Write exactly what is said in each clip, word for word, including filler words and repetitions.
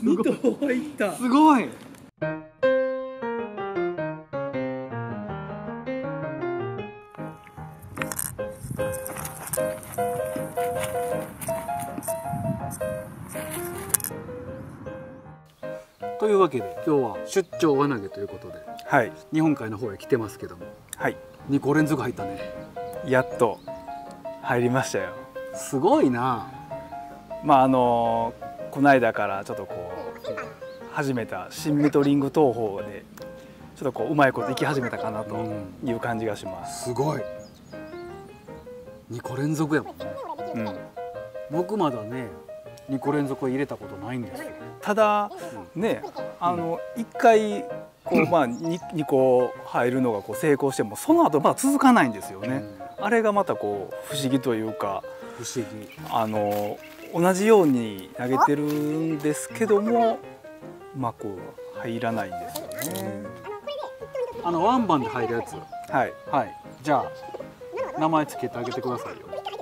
に頭入った。 すごい。 というわけで今日は出張輪投げということで、 はい、 日本海の方へ来てますけども、 はい、 にこ連続入ったね。 やっと入りましたよ。 すごいな。 まああのこの間からちょっとこう始めたシンメトリング投法でちょっとこううまいこといき始めたかなという感じがします。 すごい。にこ連続やもんね。うん。僕まだねにこ連続入れたことないんですよ。 ただ、うん、ねあのいっかいこうまあ に, にこ入るのがこう成功してもその後まだ続かないんですよね。うん、あれがまたこう不思議というか不思議あの同じように投げてるんですけどもうまく入らないんですよね。 あのワンバンで入るやつ。 はいはい。じゃあ名前つけてあげてくださいよ。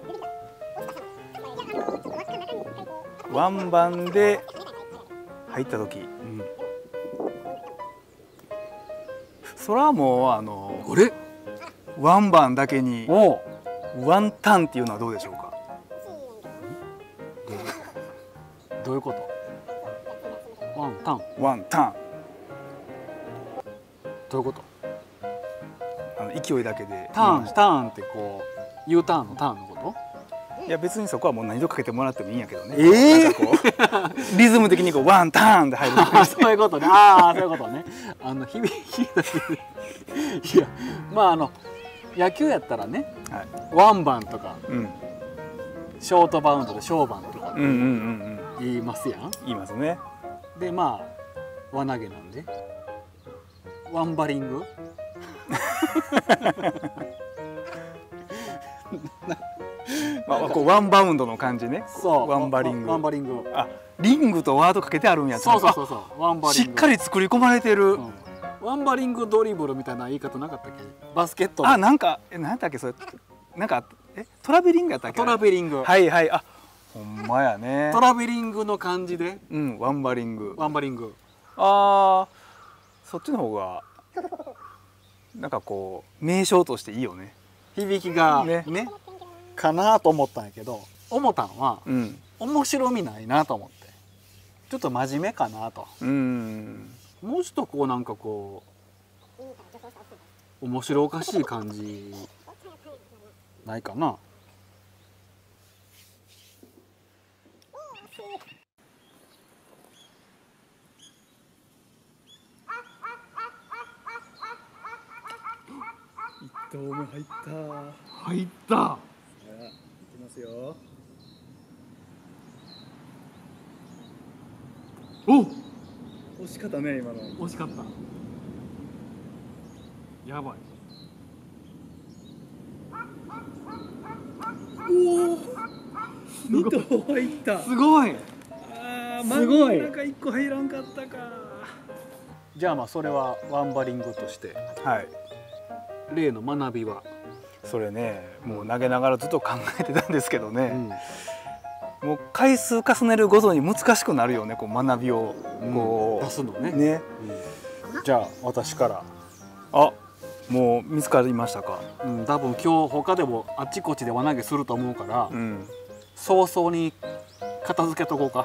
ワンバンで入った時、うん、それはもうあのあれワンバンだけにワンタンっていうのはどうでしょうか。 どういうこと？ワンタン。 ワンタン。 どういうこと？ あの勢いだけで。 ターン、ターンってこう U ターンのターンのこと？ いや別にそこはもう何度かけてもらってもいいんやけどね。 ええー、 なんかこうリズム的にこうワンターンで入る。 あ、そういうことね。ああ、そういうことね。あの響きだけで。いや、まああの野球やったらね、はい、ワンバンとか、うん、ショートバウンドでショーバンとか言いますやん。 言いますね。 でまあ輪投げなんでワンバリング。 まあ、こうワンバウンドの感じね。 そう、 ワンバリング。 ワンバリング。 あ、リングとワードかけてあるんやつ。 そうそうそうそう。ワンバリング。 しっかり作り込まれてる。うん、 ワンバリングドリブルみたいな言い方なかったっけ？バスケット。 あ、なんかえなんだっけそれ。なんかえトラベリングやったっけ？ トラベリング。 はいはい。あ、ほんまやね。 トラベリングの感じで。 うん、ワンバリング。 ワンバリング。 ああ、そっちの方がなんかこう名称としていいよね。 響きがね。ねかなと思ったんやけど、思ったのは、うん、面白みないなと思って、ちょっと真面目かなと。うん、もうちょっとこうなんかこう面白おかしい感じないかな。 一投目入った。 入った。 いきますよ。 お、 惜しかったね今の。 惜しかった。やばい。 おお。に頭入った。 すごい。 ああ、真ん中一個入らんかったか。 じゃあまあそれはワンバリングとして。はい。例の学びは。 それね、もう投げながらずっと考えてたんですけどね、うん、もう回数重ねるごとに難しくなるよね、こう学びをこう、 うん、出すのね。 ね、 うん、じゃあ私から。 あ、もう見つかりましたか。 うん、多分今日他でもあっちこっちで輪投げすると思うから、うん、早々に片付けとこうか。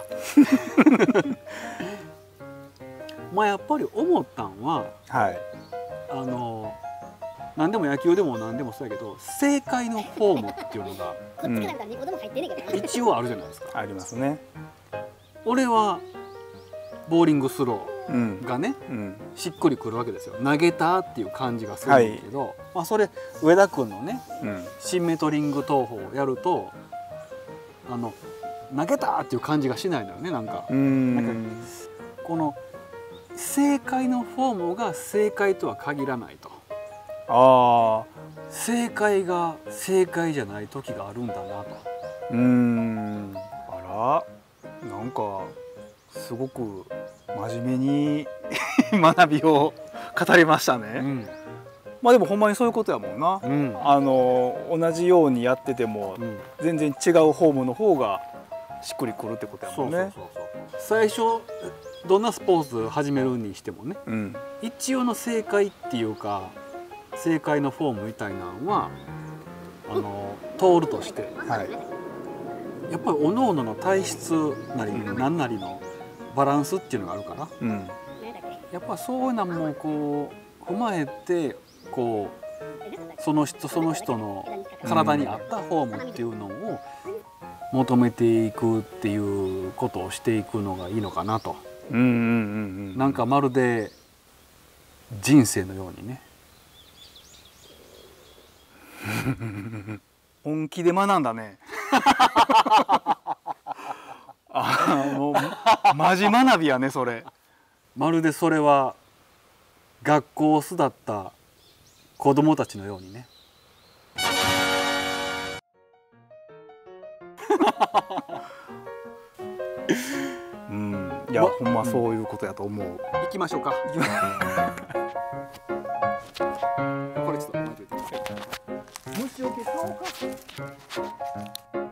まあやっぱり思ったんは、はい、あの何でも野球でも何でもそうやけど正解のフォームっていうのが、うん、一応あるじゃないですか。 ありますね。 俺はボーリングスローがね、うん、しっくりくるわけですよ。投げたっていう感じがするんだけど、はい、まあそれ上田君のね、うん、シンメトリング投法をやるとあの投げたっていう感じがしないのよね。なんか、なんかこの正解のフォームが正解とは限らないと。ああ、正解が正解じゃない時があるんだなと。 うーん、あら、なんかすごく真面目に学びを語りましたね。うん、まあでもほんまにそういうことやもんな。うん、あの同じようにやってても、うん、全然違うフォームの方がしっくりくるってことやもんね。 最初どんなスポーツ始めるにしてもね、 うん、 一応の正解っていうか正解のフォームみたいなのはあの通るとして、はい、やっぱり各々の体質なり何なりのバランスっていうのがあるから、うん、やっぱそういうのもこう踏まえてこうその人その人の体に合ったフォームっていうのを求めていくっていうことをしていくのがいいのかなと。なんかまるで人生のようにね本気で学んだねあもうマジ学びやねそれ。 まるでそれは学校を巣立った子供たちのようにねうん、いや、ほんまそういうことやと思う。 行きましょうか。これちょっと待っておいて。虫除け買おうか。